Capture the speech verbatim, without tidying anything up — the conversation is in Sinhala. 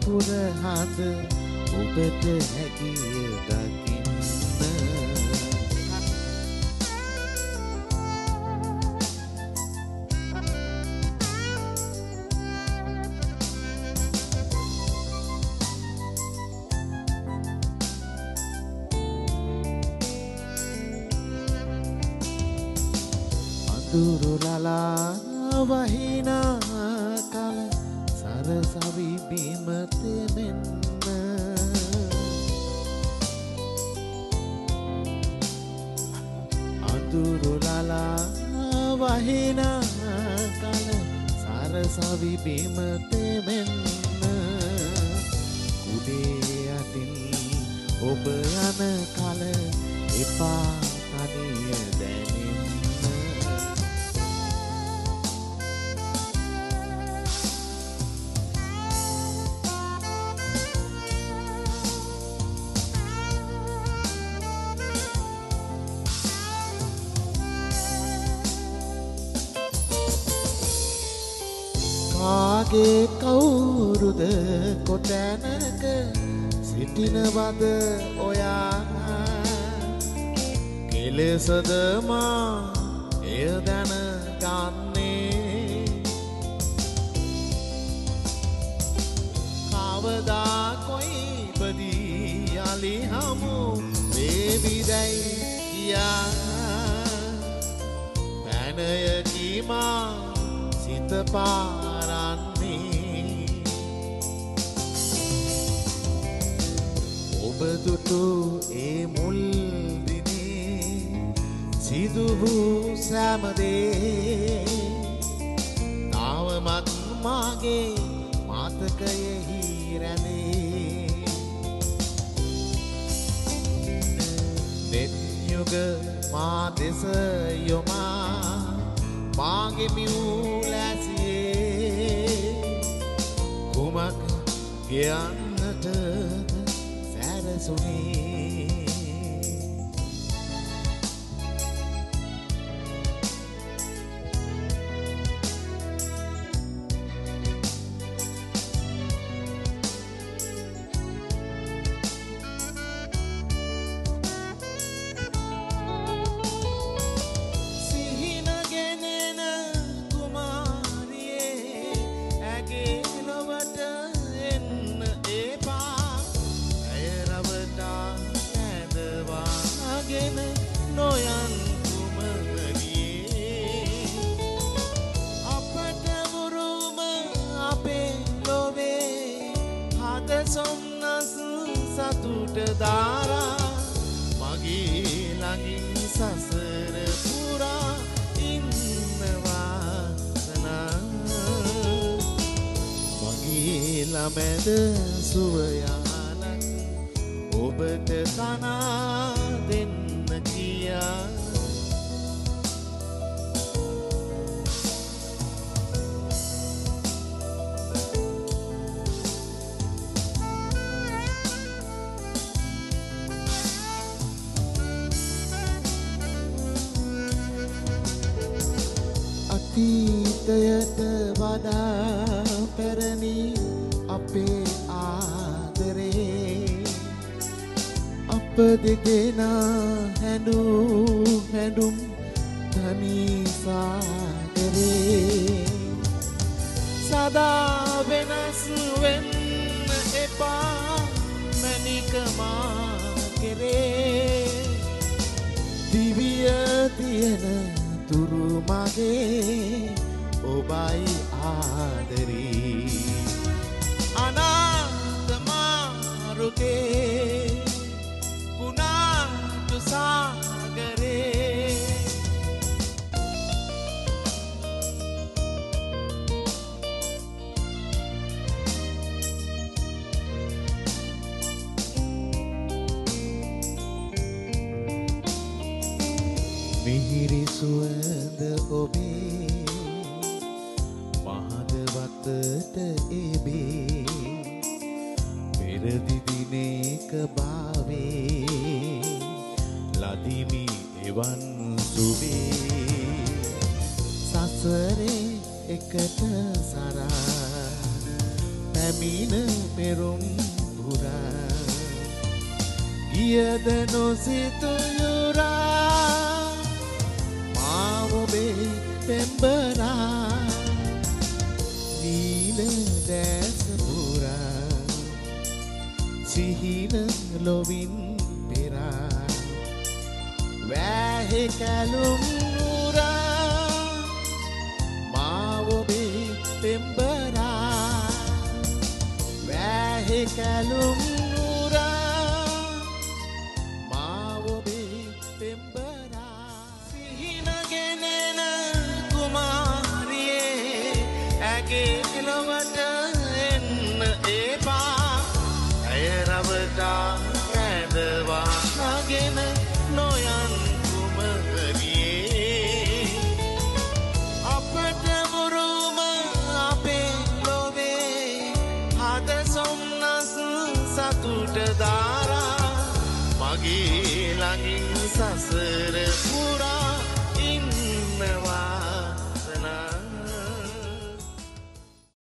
පුරහඳ ඔබට හැකිය දකින්න අඳුරුලලා වහිනා කල සරසවි බිම තෙමෙන්න අඳුරුලලා වහිනා කල සරසවි බිම තෙමෙන්න කුඩේ යටින් ඔබ යන කල එපා තනිය දැනෙන්න ආගේ කවුරුද කොටැනක සිටිනවද ඔයා කෙලෙසද මා එය දැනගන්නේ කවදා කොයිබදී යලි හමු වේවිදැයි කියා පැනයකි මා සිත පාරන්නේ ඔබ දුටු ඒ මුල් දිනේ සිදු වූ සෑමදේ තාවමත් මාගේ මතකයෙහි රැඳේ දෙත් යුග මා දෙස යොමා මාගේ මියුලැසියේ කුමක් කියන්නට සැරසුනේ දාරා මගේ ළඟින් සසර පුරා ඉන්නවා සනා මගේ ළමැද සුවයානක් ඔබට තනා දෙන්න කියා අතීතයට වඩා පැරණි අපේ ආදරේ අප දෙදෙනා හැඬු හැඬුම් තනි සාගරේ සදා වෙනස් වෙන්න එපා මැනික මා කෙරේ දිවිය තියෙන තුරු මගේ ඔබයි ආදරී අනාත මාරුකේ පුනාතු සාගරේ මිහිරි සුවඳ ඔබේ මහදවතට එබේ පෙරදි දිනේක භාවේ ලදිමි එවන් සුවේ සසරේ එකට සරා පැමිණ පෙරුම් පුරා ගියද නොසිතුයුරා මා ඔබේ පෙම්බරා නීල දැස පුරා සිහින ලොවින් පෙරා වැහි කැලුම් නුරා මා ඔබේ පෙම්බරා වැහි කැලුම්